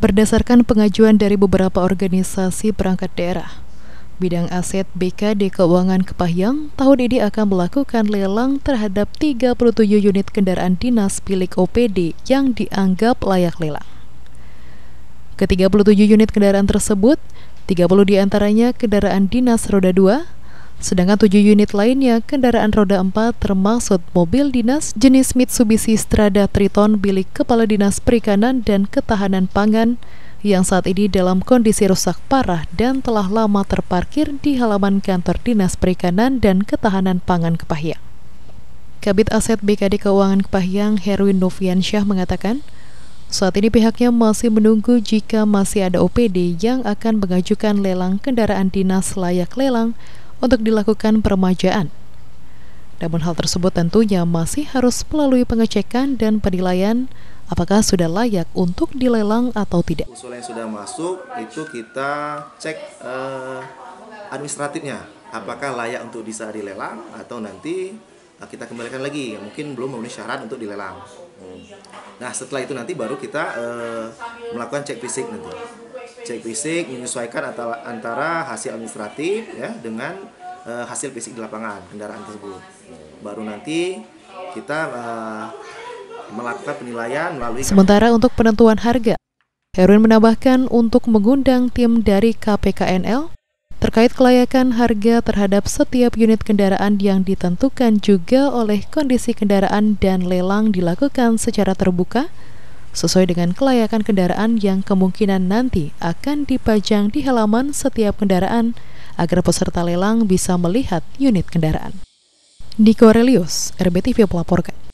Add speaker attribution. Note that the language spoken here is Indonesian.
Speaker 1: Berdasarkan pengajuan dari beberapa organisasi perangkat daerah, bidang aset BKD Keuangan Kepahyang tahun ini akan melakukan lelang terhadap 37 unit kendaraan dinas milik OPD yang dianggap layak lelang. Ke-37 unit kendaraan tersebut, 30 diantaranya kendaraan dinas roda 2, sedangkan 7 unit lainnya kendaraan roda 4 termasuk mobil dinas jenis Mitsubishi Strada Triton milik Kepala Dinas Perikanan dan Ketahanan Pangan yang saat ini dalam kondisi rusak parah dan telah lama terparkir di halaman kantor Dinas Perikanan dan Ketahanan Pangan Kepahyang. Kabid Aset BKD Keuangan Kepahyang Herwin Noviansyah mengatakan, saat ini pihaknya masih menunggu jika masih ada OPD yang akan mengajukan lelang kendaraan dinas layak lelang untuk dilakukan peremajaan. Namun hal tersebut tentunya masih harus melalui pengecekan dan penilaian apakah sudah layak untuk dilelang atau tidak.
Speaker 2: Usul yang sudah masuk itu kita cek administratifnya, apakah layak untuk bisa dilelang atau nanti kita kembalikan lagi, mungkin belum memenuhi syarat untuk dilelang. Nah setelah itu nanti baru kita melakukan cek fisik nanti. Cek fisik menyesuaikan antara hasil administratif ya dengan hasil fisik di lapangan kendaraan tersebut. Baru nanti kita melakukan penilaian melalui.
Speaker 1: Sementara untuk penentuan harga, Herwin menambahkan untuk mengundang tim dari KPKNL terkait kelayakan harga terhadap setiap unit kendaraan yang ditentukan juga oleh kondisi kendaraan dan lelang dilakukan secara terbuka sesuai dengan kelayakan kendaraan yang kemungkinan nanti akan dipajang di halaman setiap kendaraan agar peserta lelang bisa melihat unit kendaraan. Niko Aurelius, RBTV melaporkan.